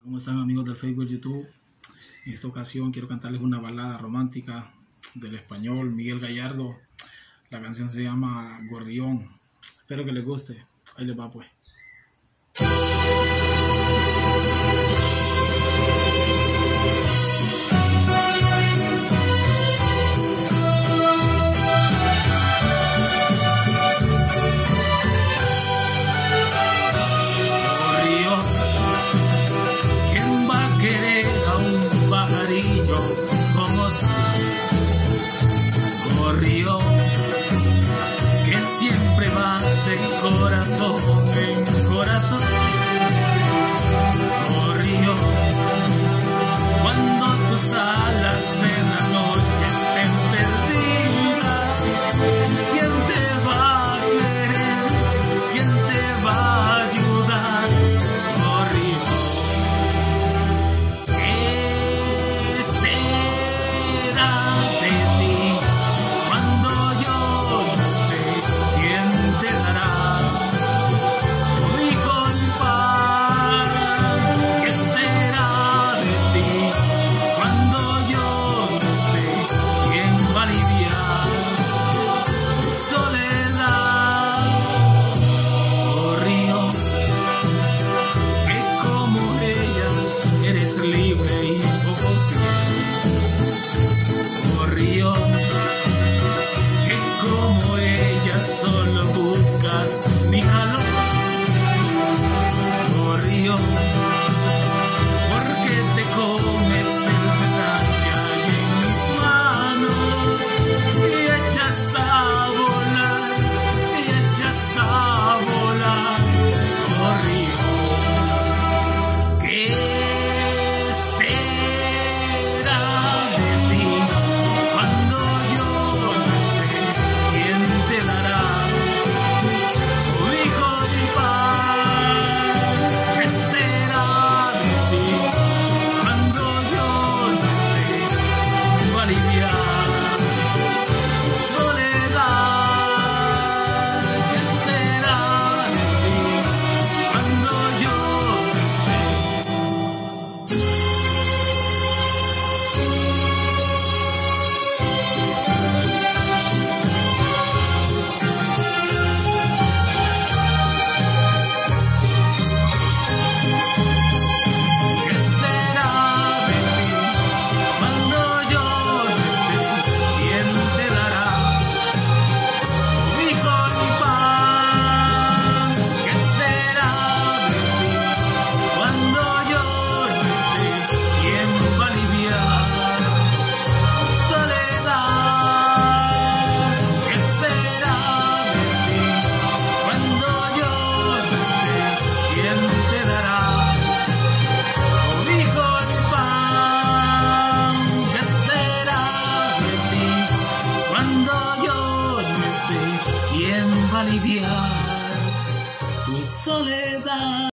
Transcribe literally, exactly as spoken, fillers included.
¿Cómo están, amigos del Facebook, YouTube? En esta ocasión quiero cantarles una balada romántica del español Miguel Gallardo. La canción se llama Gorrión. Espero que les guste. Ahí les va pues. Como tú, gorrión, que siempre va de corazón en corazón, gorrión, cuando tus alas en la noche estén perdidas, ¿quién te va a querer? ¿Quién te va a ayudar? Gorrión, que como ella solo buscas mi calor, gorrión, porque te comes el metal que hay en mis manos y echas a volar, y echas a volar, gorrión, que será de ti cuando yo no esté? ¿Quién te dará cobijo y paz? ¿Qué será de ti cuando yo no esté? Va a aliviar tu soledad. ¿Qué será de ti cuando yo no esté? ¿Quién va a aliviar tu soledad?